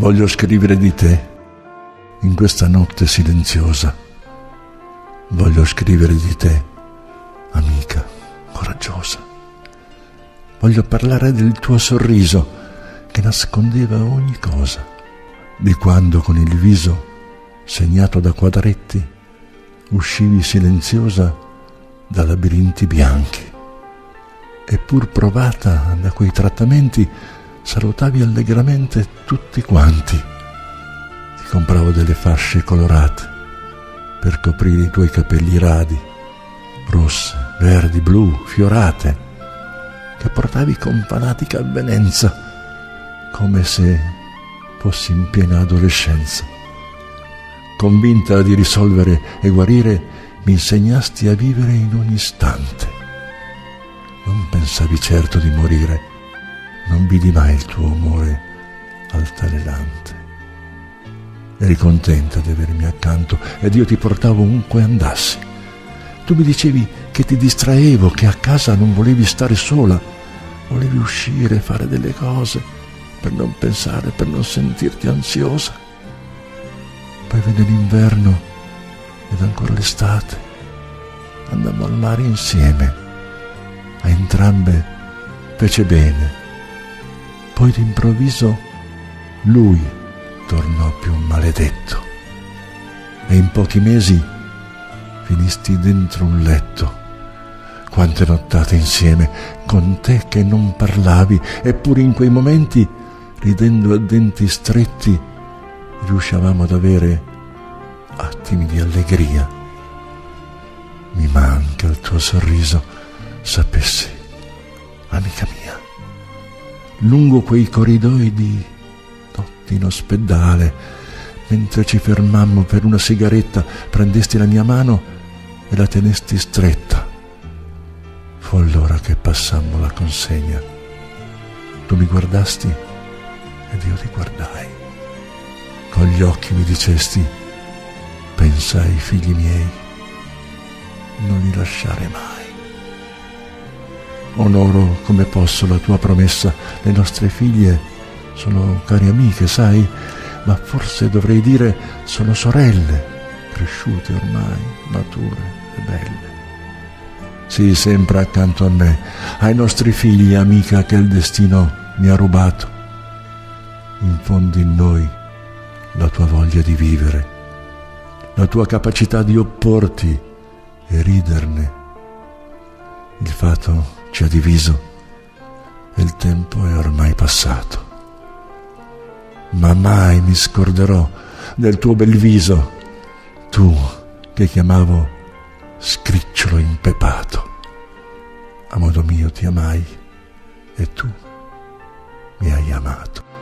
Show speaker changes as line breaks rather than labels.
Voglio scrivere di te in questa notte silenziosa. Voglio scrivere di te, amica coraggiosa. Voglio parlare del tuo sorriso che nascondeva ogni cosa, di quando con il viso segnato da quadretti uscivi silenziosa da labirinti bianchi e pur provata da quei trattamenti salutavi allegramente tutti quanti. Ti compravo delle fasce colorate per coprire i tuoi capelli radi, rosse, verdi, blu, fiorate, che portavi con fanatica avvenenza, come se fossi in piena adolescenza. Convinta di risolvere e guarire, mi insegnasti a vivere in ogni istante. Non pensavi certo di morire, non vidi mai il tuo amore altalenante. Eri contenta di avermi accanto ed io ti portavo ovunque andassi. Tu mi dicevi che ti distraevo, che a casa non volevi stare sola, volevi uscire, fare delle cose per non pensare, per non sentirti ansiosa. Poi venne l'inverno ed ancora l'estate. Andammo al mare insieme. A entrambe fece bene. Poi d'improvviso lui tornò più maledetto e in pochi mesi finisti dentro un letto. Quante nottate insieme con te che non parlavi, eppure in quei momenti, ridendo a denti stretti, riuscivamo ad avere attimi di allegria. Mi manca il tuo sorriso, sapessi, amica mia. Lungo quei corridoi di notti in ospedale, mentre ci fermammo per una sigaretta, prendesti la mia mano e la tenesti stretta. Fu allora che passammo la consegna. Tu mi guardasti ed io ti guardai. Con gli occhi mi dicesti: pensa ai figli miei, non li lasciare mai. Onoro come posso la tua promessa. Le nostre figlie sono care amiche, sai, ma forse dovrei dire sono sorelle, cresciute ormai, mature e belle. Sii sempre accanto a me, ai nostri figli, amica che il destino mi ha rubato. Infondi in noi la tua voglia di vivere, la tua capacità di opporti e riderne. Il fato ci ha diviso e il tempo è ormai passato. Ma mai mi scorderò del tuo bel viso, tu che chiamavo scricciolo impepato. A modo mio ti amai e tu mi hai amato.